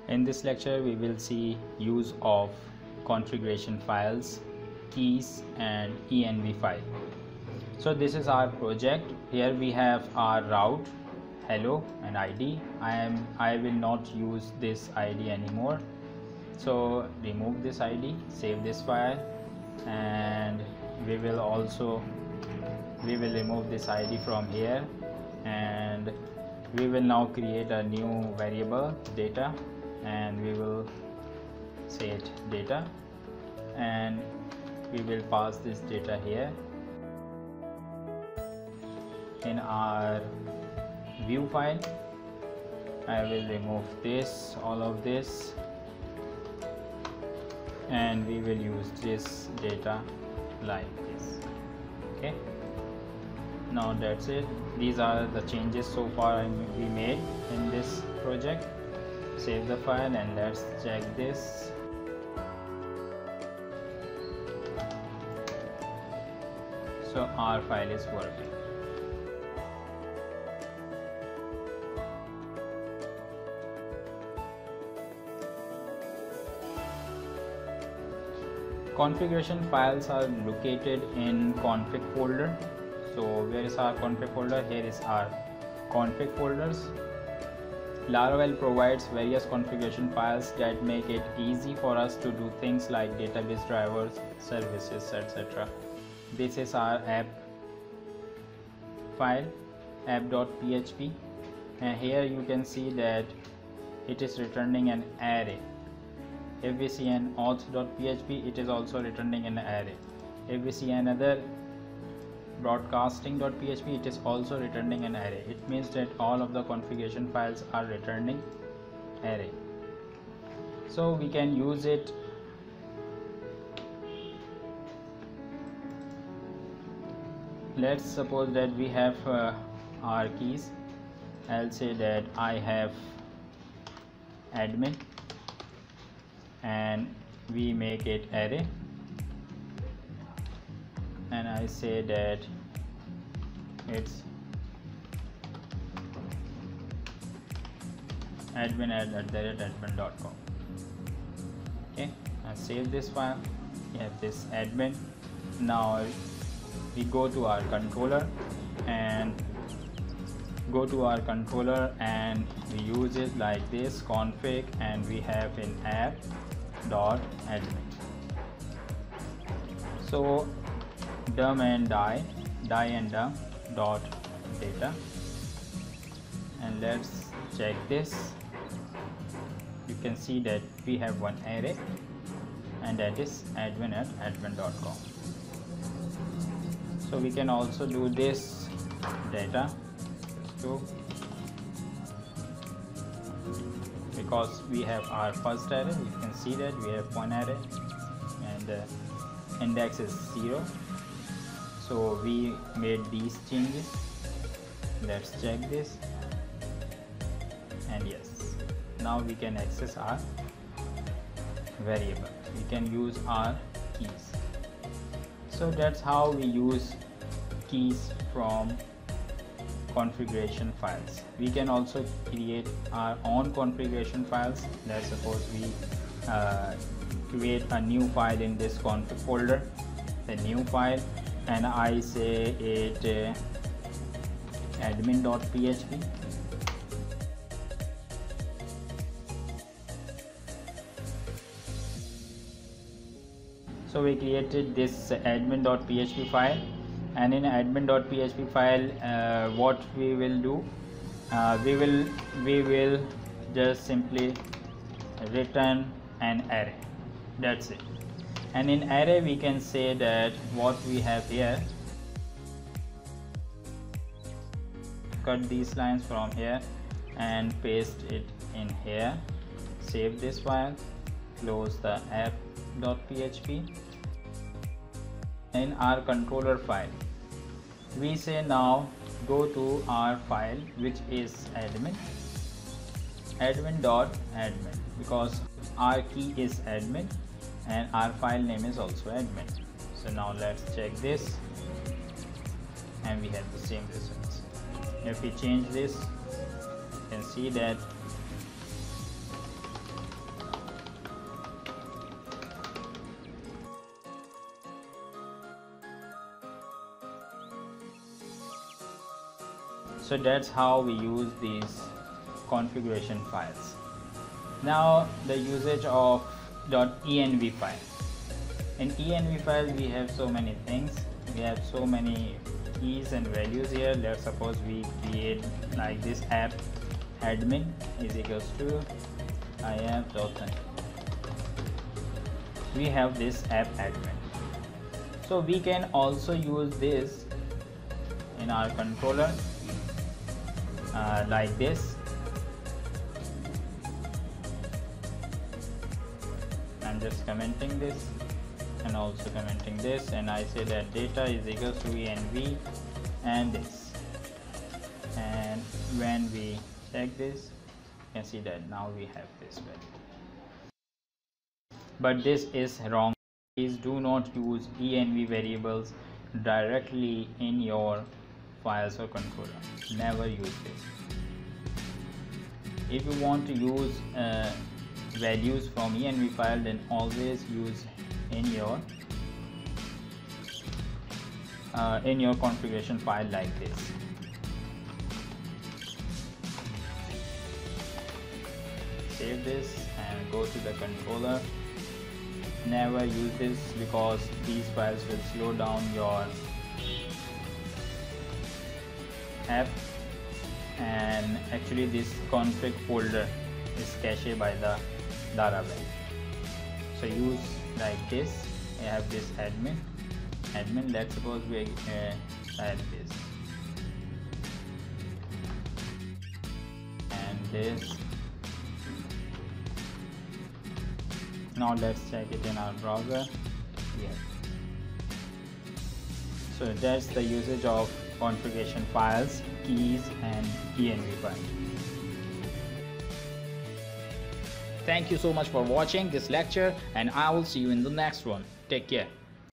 In this lecture we will see use of configuration files, keys and env file. So this is our project. Here we have our route, hello and id. I will not use this id anymore, so remove this id, save this file, and we will remove this id from here, and we will now create a new variable data, and we will say it data, and we will pass this data here. In our view file I will remove this, all of this, and we will use this data like this. Okay, now that's it. These are the changes so far we made in this project. Save the file and let's check this. So our file is working. Configuration files are located in config folder. So where is our config folder? Here is our config folders. Laravel provides various configuration files that make it easy for us to do things like database drivers, services, etc. This is our app file, app.php, and here you can see that it is returning an array. If we see an auth.php, it is also returning an array. If we see another broadcasting.php, it is also returning an array. It means that all of the configuration files are returning array. So we can use it. Let's suppose that we have our keys. I'll say that I have admin and we make it array, and I say that it's admin@admin.com. Okay, I save this file. We have this admin. Now we go to our controller and we use it like this, config, and we have in app.admin. So dumb and die and dumb dot data, and let's check this. You can see that we have one array, and that is admin@admin.com. So we can also do this data too, because we have our first array. You can see that we have one array and the index is 0. So we made these changes. Let's check this, and yes, now we can access our variable. We can use our keys. So that's how we use keys from configuration files. We can also create our own configuration files. Let's suppose we create a new file in this config folder, the new file, and I say it admin.php. So we created this admin.php file, and in admin.php file what we will do, we will just simply return an array. That's it. And in array we can say that what we have here, cut these lines from here and paste it in here. Save this file, close the app.php. In our controller file we say now go to our file which is admin.admin, because our key is admin and our file name is also admin. So now let's check this, and we have the same results. If we change this, you can see that So that's how we use these configuration files. Now the usage of .env file. In env file we have so many things. We have so many keys and values here. Let's suppose we create like this app admin is equals to iapp.net. We have this app admin. So we can also use this in our controller like this. I'm just commenting this and also commenting this, and I say that data is equals to env and this, and when we check this you can see that now we have this value. But this is wrong. Please do not use env variables directly in your files or controller. Never use this. If you want to use values from env file, then always use in your configuration file like this. Save this and go to the controller. Never use this because these files will slow down your app, and actually this config folder is cached by the Laravel. So use like this. I have this admin. Let's suppose we add this and this. Now let's check it in our browser. Yeah. So that's the usage of configuration files, keys and env file. Thank you so much for watching this lecture, and I will see you in the next one. Take care.